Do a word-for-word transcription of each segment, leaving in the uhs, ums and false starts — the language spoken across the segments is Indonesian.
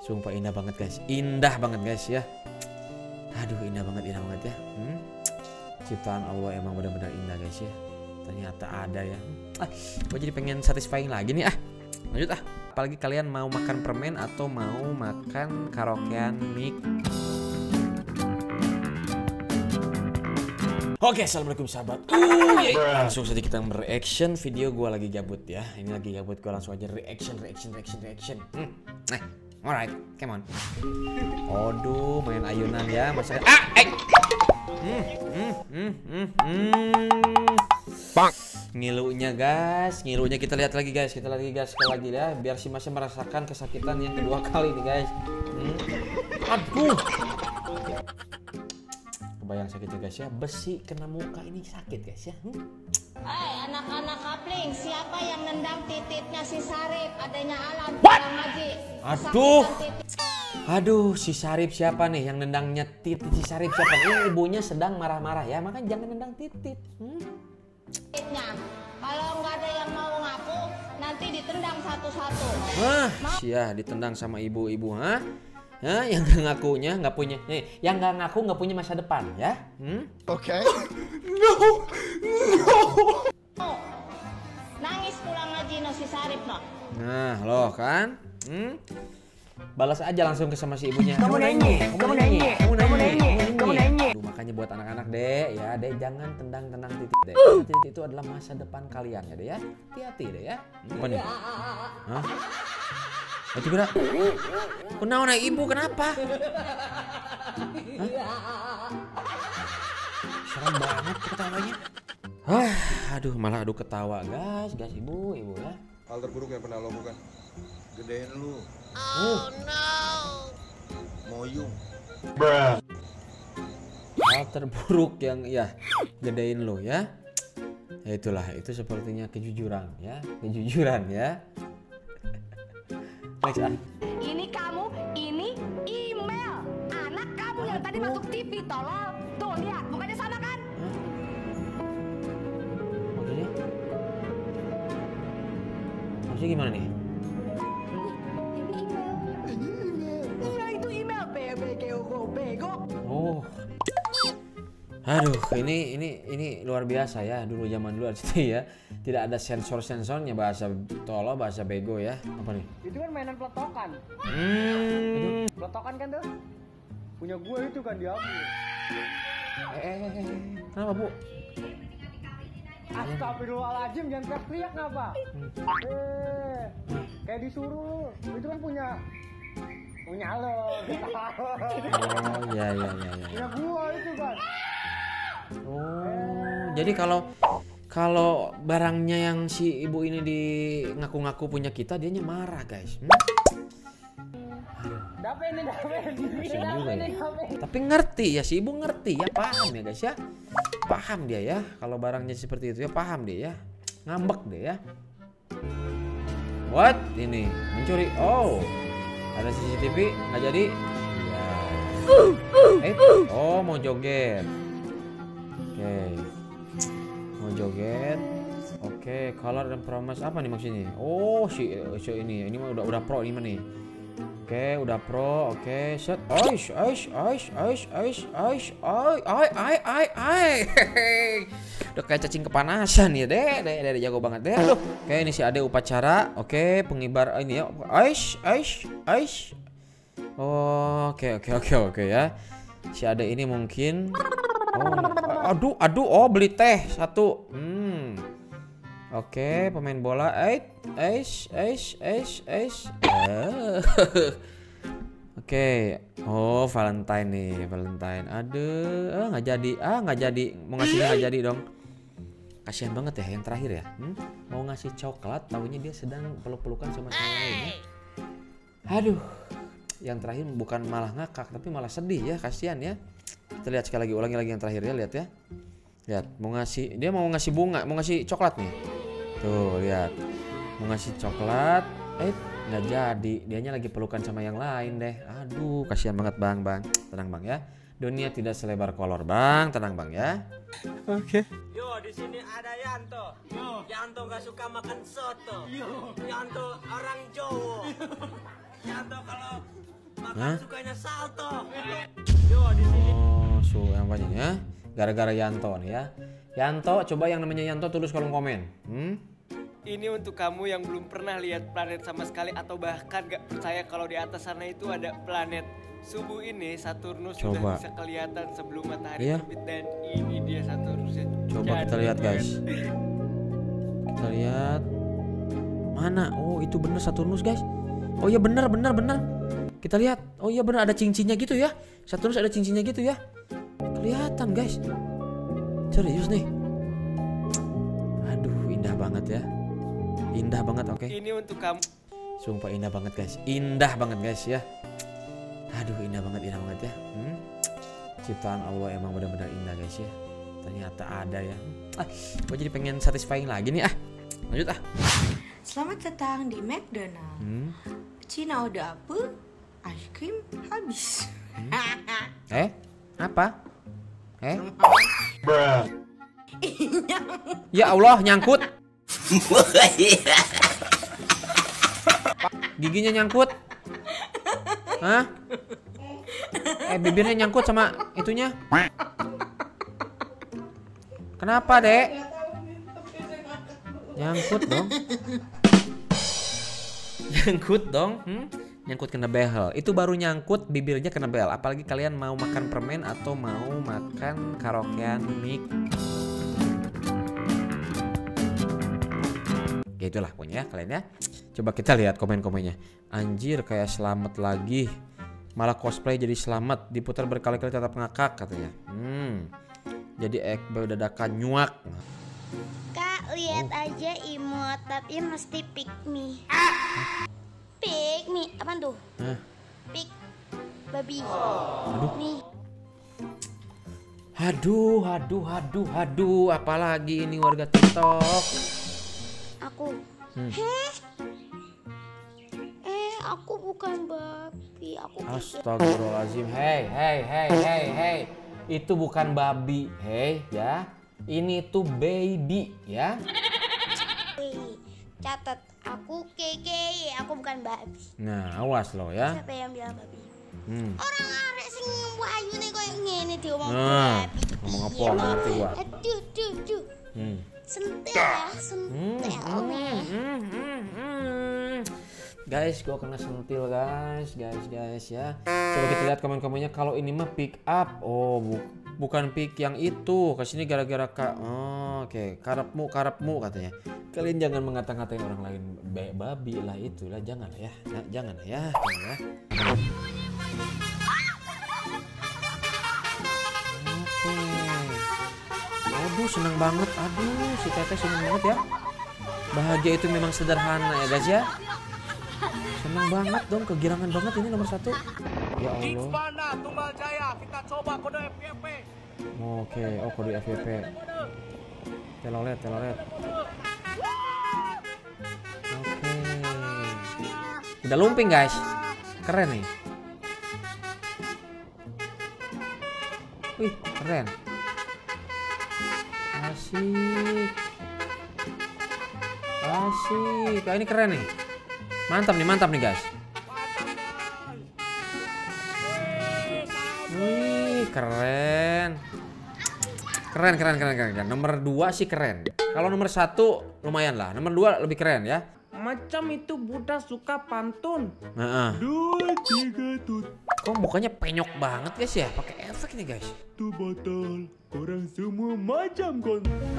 Sumpah indah banget guys, indah banget guys ya. Aduh indah banget, indah banget ya. Hmm? Ciptaan Allah emang benar-benar indah guys ya. Ternyata ada ya. Ah, gue jadi pengen satisfying lagi nih ah. Lanjut ah. Apalagi kalian mau makan permen atau mau makan karaokean mik. Oke, assalamualaikum sahabat. Uh, langsung saja kita bereaction video gue lagi gabut ya. Ini lagi gabut, gue langsung aja reaction, reaction, reaction, reaction. Hmm. Nah, alright, come on. Aduh, main ayunan ya, masa. Ah, eh. Hmm, hmm, hmm, hmm, hmm. Bang. Ngilunya guys, ngilunya kita lihat lagi guys, kita lagi guys sekali lagi ya, biar si Masnya merasakan kesakitan yang kedua kali nih guys. Hmm. Aduh. Kebayang sakitnya guys ya, besi kena muka ini sakit guys ya. Hmm? Hai anak-anak kapling, siapa yang nendang tititnya si Sarip, adanya Alan pulang ngaji. Aduh. Aduh, si Sarip siapa nih yang nendangnya titit si Sarip siapa? Ini ibunya sedang marah-marah ya, makanya jangan nendang titit. Hmm? Tititnya. Kalau nggak ada yang mau ngaku, nanti ditendang satu-satu. Hah, sia ditendang sama ibu-ibu, ha? Hah, yang nggak ngakunya nggak punya, nih, yang nggak ngaku nggak punya masa depan, ya? Hmm? Oke. Okay. No, no. Nangis pulang ngaji no si Sarip no. Nah, loh kan? Hmm? Balas aja langsung ke sama si ibunya. Kamu nanya, kamu nanya, kamu nanya, kamu nanya. Aduh, makanya buat anak-anak dek, ya dek jangan tendang-tendang titik dek. Titik itu adalah masa depan kalian ya dek ya. Hati-hati deh ya. Apa nih? Hah? Itu kira? Kenapa naik ibu kenapa? Hah? Serem banget ketawanya. Hah, aduh malah adu ketawa guys, guys ibu, ibu ya. Hal terburuk yang pernah lo lakukan? Gedein lu. Oh no. Moyung. Bruh. Hal terburuk yang ya gedein lo ya. Ya itulah, itu sepertinya kejujuran ya, kejujuran ya. Next ah. Ini kamu, ini email anak kamu yang tadi masuk T V tolol. Tuh lihat, bukannya sama kan? Hah? Maksudnya? Maksudnya gimana nih? Iya itu email bego bego. Oh. Aduh, ini ini ini luar biasa ya. Dulu zaman dulu situ ya. Tidak ada sensor-sensornya bahasa tolol, bahasa bego ya. Apa nih? Itu kan mainan peletokan. Hmm. Peletokan kan tuh? Punya gue itu kan diambil. Eh, eh, eh, eh. Kenapa, Bu? Astagfirullahaladzim, jangan teriak-teriak kenapa? Hmm. Eh, kayak disuruh. Itu kan punya punya lo. Oh, ya ya ya ya. Punya gue itu kan. Oh, jadi kalau kalau barangnya yang si ibu ini di ngaku-ngaku punya kita, dianya marah guys. Hmm? Dape nih, dape. Kasian juga ya. Dape. Tapi ngerti ya, si ibu ngerti ya, paham ya guys ya. Paham dia ya, kalau barangnya seperti itu ya paham dia ya. Ngambek deh ya. What? Ini mencuri. Oh, ada C C T V nggak jadi. Ya. Eh, oh mau joget. Oke. Okay. Mau joget. Oke, okay. Color dan promise apa nih maksudnya? Oh, si, si ini, ini mah udah udah pro ini mah nih. Oke, okay, udah pro. Oke, okay. Set. Aish, aish, aish, aish, aish, aish, ai, ai, ai, ai, ai. Udah kayak cacing kepanasan ya, deh, deh, deh, jago banget deh. Oke, okay, ini si Ade upacara. Oke, okay, pengibar ini ya. Aish, aish, aish. Oh, oke, oke, oke, oke ya. Si Ade ini mungkin. Oh, aduh, aduh, oh beli teh satu. Hmm. Oke, okay, pemain bola. Eight, eish, eish, eish, eish. Oke. Okay. Oh, Valentine nih, Valentine. Aduh, ah nggak jadi, ah nggak jadi. Mau ngasihnya nggak jadi dong. Kasian banget ya yang terakhir ya. Hmm? Mau ngasih coklat, taunya dia sedang peluk-pelukan sama cewek lainnya. Aduh, yang terakhir bukan malah ngakak, tapi malah sedih ya, kasihan ya. Kita lihat sekali lagi, ulangi lagi yang terakhir ya, lihat ya. Lihat, mau ngasih, dia mau ngasih bunga, mau ngasih coklat nih. Tuh, lihat. Mau ngasih coklat, eh nggak jadi. Dianya lagi pelukan sama yang lain deh. Aduh, kasihan banget Bang, Bang. Tenang Bang ya. Dunia tidak selebar kolor Bang, tenang Bang ya. Oke. Okay. Yo, di sini ada Yanto. Yo. Yanto gak suka makan soto. Yo. Yanto orang Jawa. Yanto kalau makan Hah? sukanya salto. Yo di sini. Oh, su yang banyak ya. Gara-gara Yanto nih ya. Yanto, coba yang namanya Yanto tulis kolom komen. Hmm? Ini untuk kamu yang belum pernah lihat planet sama sekali atau bahkan gak percaya kalau di atas sana itu ada planet. Subuh ini Saturnus Coba. sudah bisa kelihatan sebelum matahari Iya. terbit dan ini dia Saturnusnya. Coba kita lihat guys. Kita lihat. Mana? Oh, itu bener Saturnus guys. Oh iya bener bener bener. Kita lihat. Oh iya bener ada cincinnya gitu ya. Saturnus ada cincinnya gitu ya. Kelihatan guys. Serius nih. Aduh, indah banget ya. Indah banget, oke. Ini untuk kamu. Sumpah indah banget guys. Indah banget guys ya. Aduh, indah banget, indah banget ya. Hmm? Ciptaan Allah emang benar-benar indah guys ya. Ternyata ada ya. Ah, gue jadi pengen satisfying lagi nih ah. Lanjut ah. Selamat datang di McDonald. Hmm? Cina udah apa? Ice cream habis. Eh? Apa? Eh? Ya Allah, nyangkut. Giginya nyangkut. Hah? Eh, bibirnya nyangkut sama itunya. Kenapa, Dek? Nyangkut dong. Nyangkut dong. Hmm? Nyangkut kena behel. Itu baru nyangkut bibirnya kena behel. Apalagi kalian mau makan permen atau mau makan karaokean mik. Ya itulah pokoknya ya kalian ya. Coba kita lihat komen-komennya. Anjir kayak selamat lagi. Malah cosplay jadi selamat. Diputar berkali-kali tetap ngakak katanya. Hmm. Jadi ekbel dadakan nyuak. Kak, lihat aja imut, tapi mesti pick me. Pick me, apaan tuh? Hah? Pick babi. Aduh. Nih. Aduh, aduh, aduh, aduh. Apalagi ini warga TikTok. Aku. Hmm. Heh? Eh, aku bukan babi. Aku pikir Astagfirullahaladzim. Hey, hey, hey, hey, hey. Itu bukan babi, hey, ya. Ini tuh baby, ya. catat. Aku keke, aku bukan babi. Nah, awas lo ya. Siapa yang bilang babi? Hmm. Orang arek sing wayu nih koyo ngene diomong Nah, babi. ngomong apa? Iya, Ngerti gua. Aduh, duh, duh. Hmm. Sentel ya, Hmm, sentel. hmm, hmm, hmm, hmm. Guys, gua kena sentil guys, guys, guys ya. Coba kita lihat komen-komennya. Kalau ini mah pick up, oh bu bukan pick yang itu. Kesini gara-gara kak. Oh, oke, okay. karepmu, karepmu katanya. Kalian jangan mengata-ngatain orang lain Be babi lah itulah, jangan ya, nah, jangan ya, jangan ya. Oke. Aduh, senang banget. Aduh, si Teteh senang banget ya. Bahagia itu memang sederhana ya guys ya. Senang banget dong, kegirangan banget ini nomor satu. Ya Allah. Mana Tunggal Jaya, kita coba kode F Y P. Oke, oh kode F Y P. Telolet, telolet. Oke. Udah lumping guys. Keren nih. Wih, keren. Asik. Asik. Ah, ini keren nih. Mantap nih, mantap nih guys. Wih, keren. Keren, keren, keren, keren, keren. Nomor dua sih keren. Kalau nomor satu lumayan lah. Nomor dua lebih keren ya. Macam itu Buddha suka pantun. Nah, Dua tiga tut, kok mukanya penyok banget guys ya? Pakai efek nih guys. tu botol. Orang semua macam kon.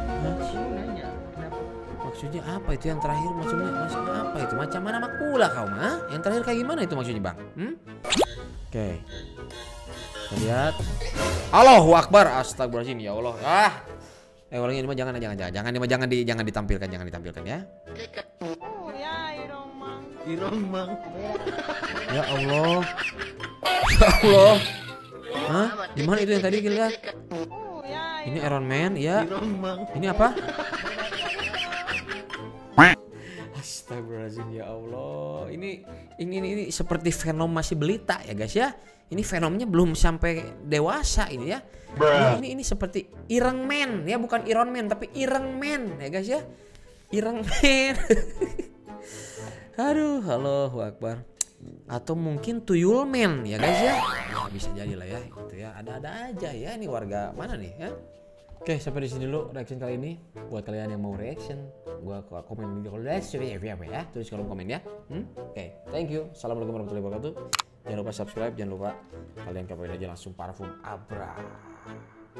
Maksudnya apa itu yang terakhir? Maksudnya, maksudnya apa itu? Macam mana makula kau mah? Yang terakhir kayak gimana itu maksudnya bang? Hmm? Oke. Kita lihat. Allahu Akbar. Astagfirullahaladzim ya Allah. Ah. Eh orang ini mah jangan jangan jangan jangan ini mah jangan di jangan ditampilkan jangan ditampilkan ya. Oh ya, irong mang. Irong mang. Ya Allah. Ya Allah. Hah? Di mana itu yang tadi kita lihat? Oh ya. Ini Iron Man ya. Irong mang. Ini apa? Astagfirullahaladzim ya Allah. Ini ini ini, ini seperti Venom masih belita ya guys ya. Ini Venomnya belum sampai dewasa ini ya. Ini, ini ini seperti Ireng Man ya, bukan Iron Man tapi Ireng Man ya guys ya. Ireng Man. Aduh, Allahu Akbar. atau mungkin tuyul men ya guys ya. Ya bisa jadi lah ya gitu ya. Ada-ada aja ya ini warga mana nih ya. Oke, sampai di sini dulu reaction kali ini. Buat kalian yang mau reaction, gua komen di kolom ya. Tulis kolom komen ya. Hmm? Oke, thank you. Assalamualaikum warahmatullahi wabarakatuh. Jangan lupa subscribe, jangan lupa kalian kepoin aja langsung parfum Abra.